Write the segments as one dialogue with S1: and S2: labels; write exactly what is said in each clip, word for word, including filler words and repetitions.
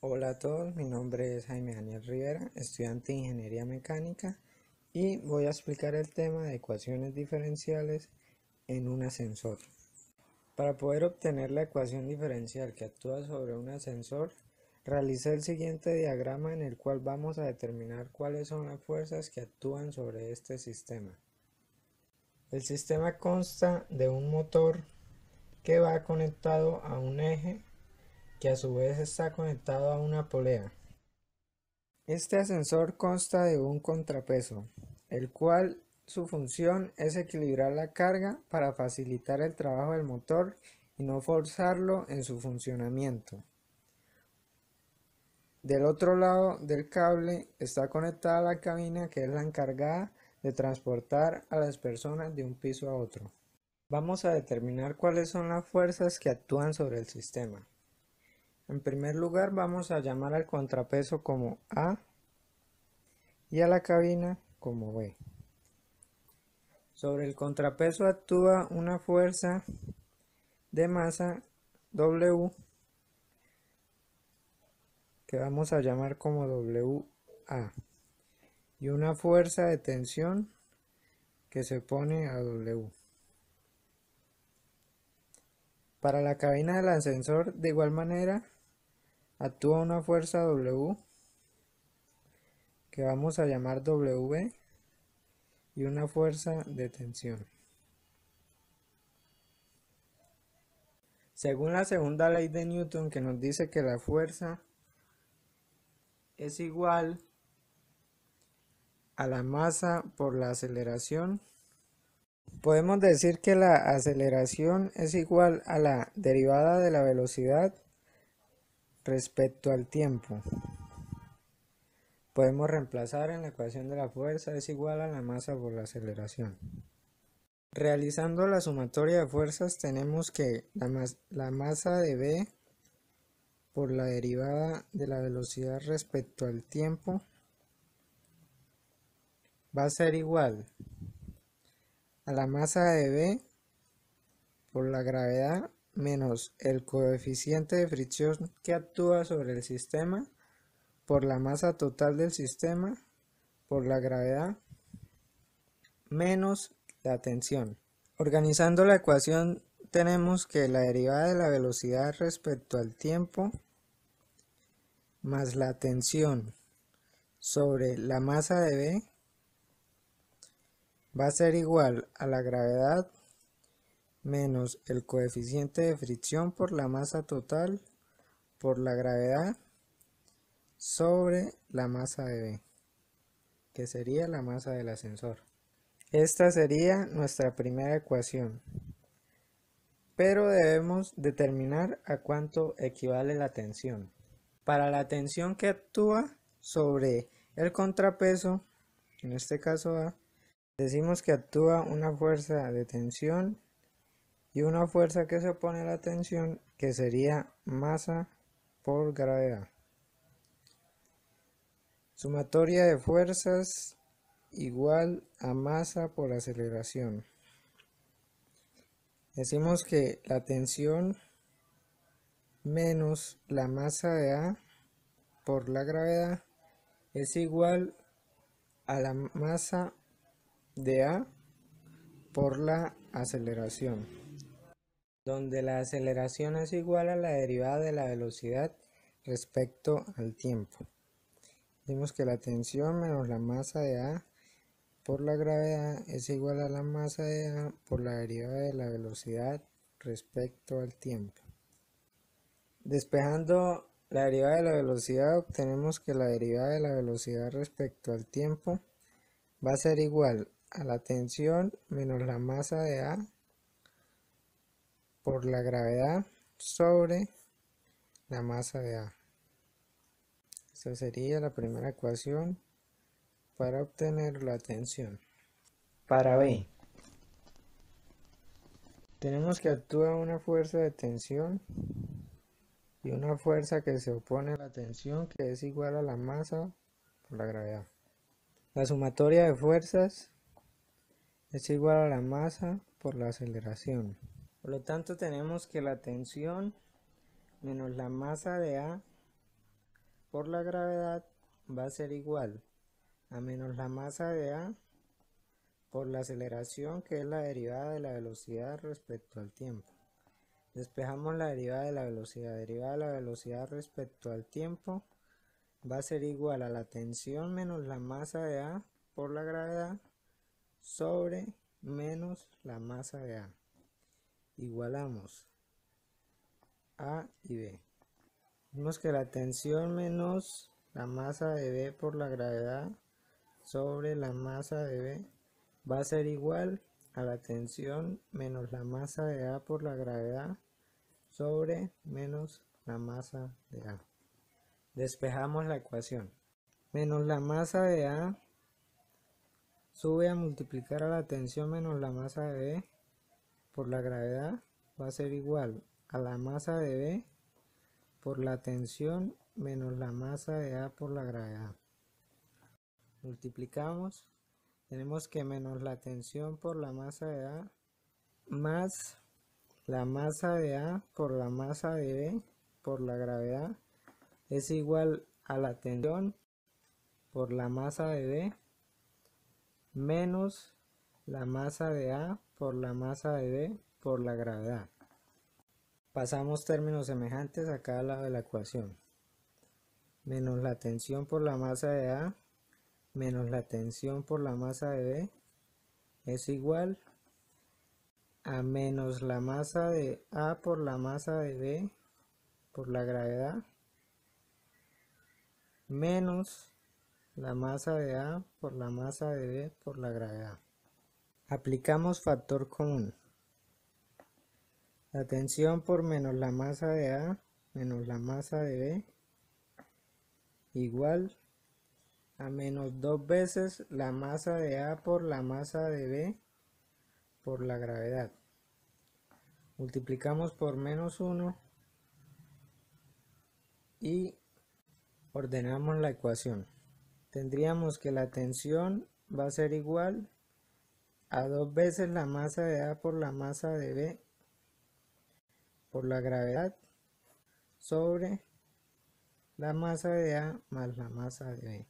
S1: Hola a todos, mi nombre es Jaime Daniel Rivera, estudiante de Ingeniería Mecánica y voy a explicar el tema de ecuaciones diferenciales en un ascensor. Para poder obtener la ecuación diferencial que actúa sobre un ascensor, realicé el siguiente diagrama en el cual vamos a determinar cuáles son las fuerzas que actúan sobre este sistema. El sistema consta de un motor que va conectado a un eje que a su vez está conectado a una polea. Este ascensor consta de un contrapeso, el cual su función es equilibrar la carga para facilitar el trabajo del motor y no forzarlo en su funcionamiento. Del otro lado del cable está conectada la cabina, que es la encargada de transportar a las personas de un piso a otro. Vamos a determinar cuáles son las fuerzas que actúan sobre el sistema. En primer lugar, vamos a llamar al contrapeso como A y a la cabina como B. Sobre el contrapeso actúa una fuerza de masa W, que vamos a llamar como W A, y una fuerza de tensión que se opone a W. Para la cabina del ascensor, de igual manera, actúa una fuerza W, que vamos a llamar W B, y una fuerza de tensión. Según la segunda ley de Newton, que nos dice que la fuerza es igual a la masa por la aceleración, podemos decir que la aceleración es igual a la derivada de la velocidad respecto al tiempo. Podemos reemplazar en la ecuación de la fuerza es igual a la masa por la aceleración. Realizando la sumatoria de fuerzas, tenemos que la, mas la masa de B por la derivada de la velocidad respecto al tiempo va a ser igual a la masa de B por la gravedad menos el coeficiente de fricción que actúa sobre el sistema por la masa total del sistema por la gravedad menos la tensión. Organizando la ecuación, tenemos que la derivada de la velocidad respecto al tiempo más la tensión sobre la masa de B va a ser igual a la gravedad menos el coeficiente de fricción por la masa total por la gravedad sobre la masa de B, que sería la masa del ascensor. Esta sería nuestra primera ecuación, pero debemos determinar a cuánto equivale la tensión. Para la tensión que actúa sobre el contrapeso, en este caso A, decimos que actúa una fuerza de tensión y una fuerza que se opone a la tensión, que sería masa por gravedad. Sumatoria de fuerzas igual a masa por aceleración. Decimos que la tensión menos la masa de A por la gravedad es igual a la masa de A por la aceleración, donde la aceleración es igual a la derivada de la velocidad respecto al tiempo. Decimos que la tensión menos la masa de A por la gravedad es igual a la masa de A por la derivada de la velocidad respecto al tiempo. Despejando la derivada de la velocidad, obtenemos que la derivada de la velocidad respecto al tiempo va a ser igual a la tensión menos la masa de A por la gravedad sobre la masa de A. Esta sería la primera ecuación para obtener la tensión. Para B, tenemos que actúa una fuerza de tensión y una fuerza que se opone a la tensión, que es igual a la masa por la gravedad. La sumatoria de fuerzas es igual a la masa por la aceleración. Por lo tanto, tenemos que la tensión menos la masa de A por la gravedad va a ser igual a menos la masa de A por la aceleración, que es la derivada de la velocidad respecto al tiempo. Despejamos la derivada de la velocidad. Derivada de la velocidad respecto al tiempo va a ser igual a la tensión menos la masa de A por la gravedad sobre menos la masa de A. Igualamos A y B. Vemos que la tensión menos la masa de B por la gravedad sobre la masa de B va a ser igual a la tensión menos la masa de A por la gravedad sobre menos la masa de A. Despejamos la ecuación. Menos la masa de A sube a multiplicar a la tensión menos la masa de B por la gravedad va a ser igual a la masa de B por la tensión menos la masa de A por la gravedad. Multiplicamos, tenemos que menos la tensión por la masa de A más la masa de A por la masa de B por la gravedad es igual a la tensión por la masa de B menos la masa de A por la masa de B por la gravedad. Pasamos términos semejantes a cada lado de la ecuación. Menos la tensión por la masa de A menos la tensión por la masa de B es igual a menos la masa de A por la masa de B por la gravedad menos la masa de A por la masa de B por la gravedad. Aplicamos factor común. La tensión por menos la masa de A menos la masa de B igual a menos dos veces la masa de A por la masa de B por la gravedad. Multiplicamos por menos uno y ordenamos la ecuación. Tendríamos que la tensión va a ser igual a dos veces la masa de A por la masa de B por la gravedad sobre la masa de A más la masa de B.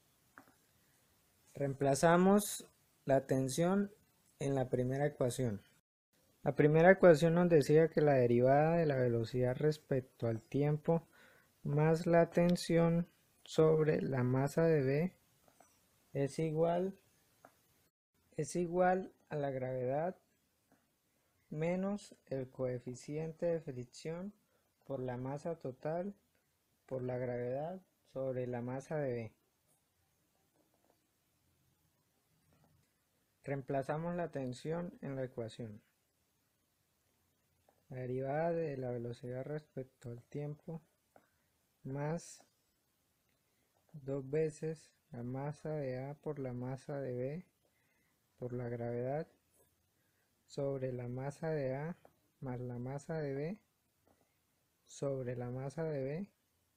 S1: Reemplazamos la tensión en la primera ecuación. La primera ecuación nos decía que la derivada de la velocidad respecto al tiempo más la tensión sobre la masa de B es igual, es igual a la gravedad menos el coeficiente de fricción por la masa total por la gravedad sobre la masa de B. Reemplazamos la tensión en la ecuación. La derivada de la velocidad respecto al tiempo más dos veces la masa de A por la masa de B por la gravedad sobre la masa de A más la masa de B sobre la masa de B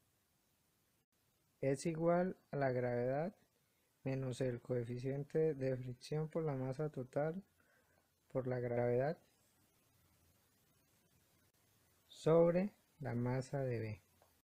S1: es igual a la gravedad menos el coeficiente de fricción por la masa total por la gravedad sobre la masa de B.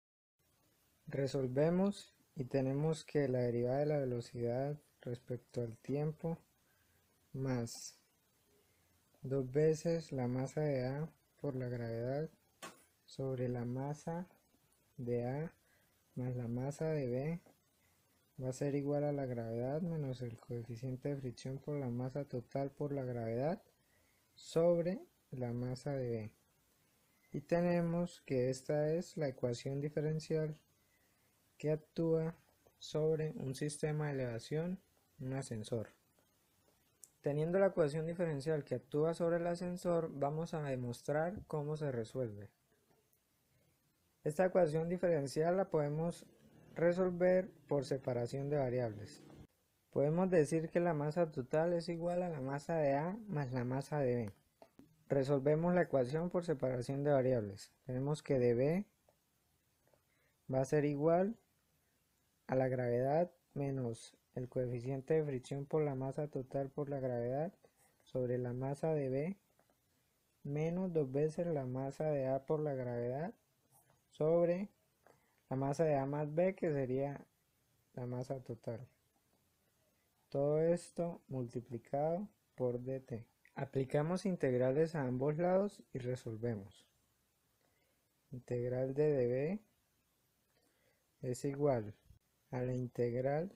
S1: Resolvemos y tenemos que la derivada de la velocidad respecto al tiempo más dos veces la masa de A por la gravedad sobre la masa de A más la masa de B va a ser igual a la gravedad menos el coeficiente de fricción por la masa total por la gravedad sobre la masa de B. Y tenemos que esta es la ecuación diferencial que actúa sobre un sistema de elevación, un ascensor. Teniendo la ecuación diferencial que actúa sobre el ascensor, vamos a demostrar cómo se resuelve. Esta ecuación diferencial la podemos resolver por separación de variables. Podemos decir que la masa total es igual a la masa de A más la masa de B. Resolvemos la ecuación por separación de variables. Tenemos que dB va a ser igual a la gravedad menos el coeficiente de fricción por la masa total por la gravedad sobre la masa de B menos dos veces la masa de A por la gravedad sobre la masa de A más B, que sería la masa total. Todo esto multiplicado por dt. Aplicamos integrales a ambos lados y resolvemos. Integral de dB es igual a la integral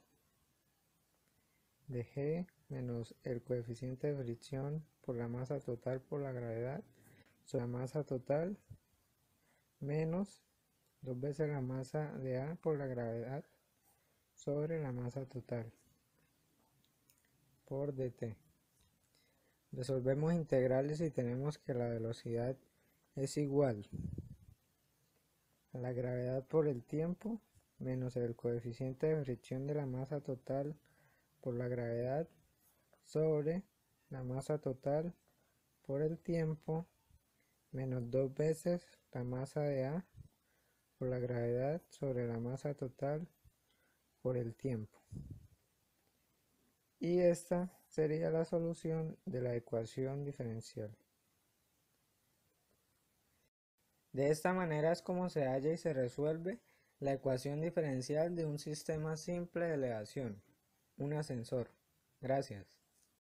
S1: de G menos el coeficiente de fricción por la masa total por la gravedad sobre la masa total menos dos veces la masa de A por la gravedad sobre la masa total por dt. Resolvemos integrales y tenemos que la velocidad es igual a la gravedad por el tiempo menos el coeficiente de fricción de la masa total por la gravedad sobre la masa total por el tiempo menos dos veces la masa de A por la gravedad sobre la masa total por el tiempo. Y esta sería la solución de la ecuación diferencial. De esta manera es como se halla y se resuelve la ecuación diferencial de un sistema simple de elevación, un ascensor. Gracias.